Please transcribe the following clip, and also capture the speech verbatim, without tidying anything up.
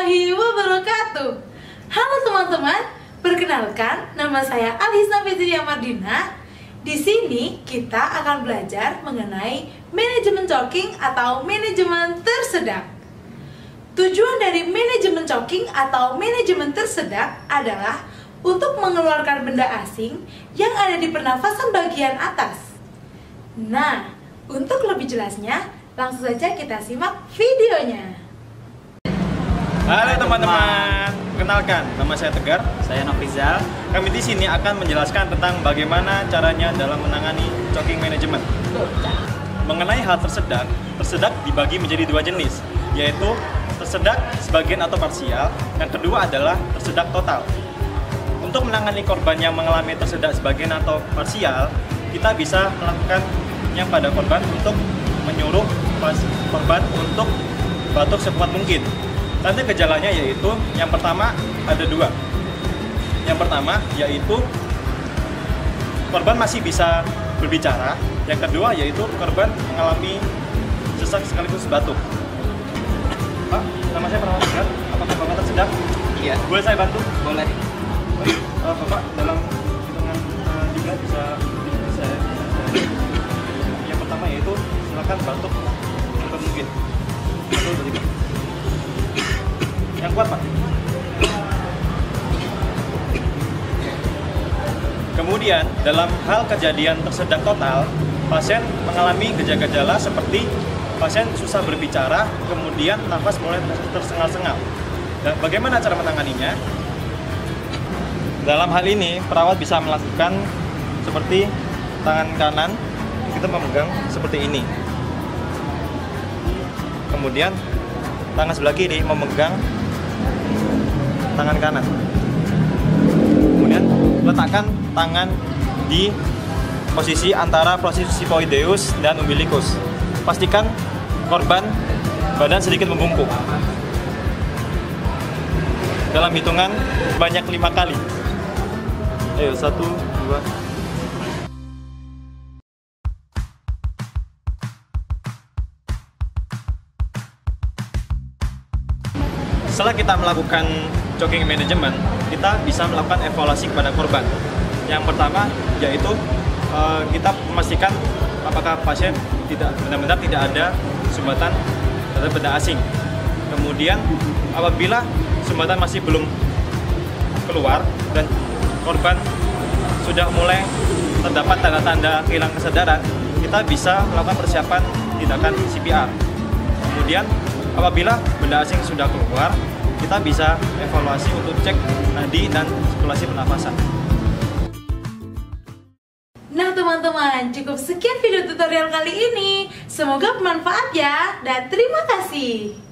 warahmatullahi wabarakatuh. Halo teman-teman, perkenalkan nama saya Alisa Fitriya Mardina. Di sini kita akan belajar mengenai manajemen choking atau manajemen tersedak. Tujuan dari manajemen choking atau manajemen tersedak adalah untuk mengeluarkan benda asing yang ada di pernafasan bagian atas. Nah, untuk lebih jelasnya, langsung saja kita simak videonya. Halo teman-teman, kenalkan, nama saya Tegar, saya Nofrizal. Kami di sini akan menjelaskan tentang bagaimana caranya dalam menangani choking management. Mengenai hal tersedak, tersedak dibagi menjadi dua jenis, yaitu tersedak sebagian atau parsial, yang kedua adalah tersedak total. Untuk menangani korban yang mengalami tersedak sebagian atau parsial, kita bisa melakukannya pada korban untuk menyuruh korban untuk batuk sekuat mungkin. Tanda gejalanya yaitu yang pertama ada dua. Yang pertama yaitu korban masih bisa berbicara. Yang kedua yaitu korban mengalami sesak sekaligus batuk. Pak, nama saya Prawan Tegar. Apakah Bapak tersedak? Iya. Boleh saya bantu? Boleh. Baik, uh, Bapak dalam hitungan uh, tiga bisa bisa. Yang pertama yaitu silakan batuk sekuat mungkin. Satu, dua, tiga. Yang kuat, Pak. Kemudian, dalam hal kejadian tersedak total, pasien mengalami gejala-gejala seperti pasien susah berbicara, kemudian nafas mulai tersengal-sengal. Dan bagaimana cara menanganinya? Dalam hal ini, perawat bisa melakukan seperti tangan kanan, kita memegang seperti ini. Kemudian, tangan sebelah kiri memegang tangan kanan. Kemudian letakkan tangan di posisi antara posisi sifoideus dan umbilicus. Pastikan korban badan sedikit membungkuk. Dalam hitungan banyak lima kali. Ayo, satu, dua. Setelah kita melakukan choking management, kita bisa melakukan evaluasi kepada korban. Yang pertama yaitu uh, kita memastikan apakah pasien tidak benar-benar tidak ada sumbatan terhadap benda asing. Kemudian apabila sumbatan masih belum keluar dan korban sudah mulai terdapat tanda-tanda kehilangan kesadaran, kita bisa melakukan persiapan tindakan C P R. Kemudian apabila benda asing sudah keluar, kita bisa evaluasi untuk cek nadi dan sirkulasi pernafasan. Nah teman-teman, cukup sekian video tutorial kali ini. Semoga bermanfaat ya, dan terima kasih.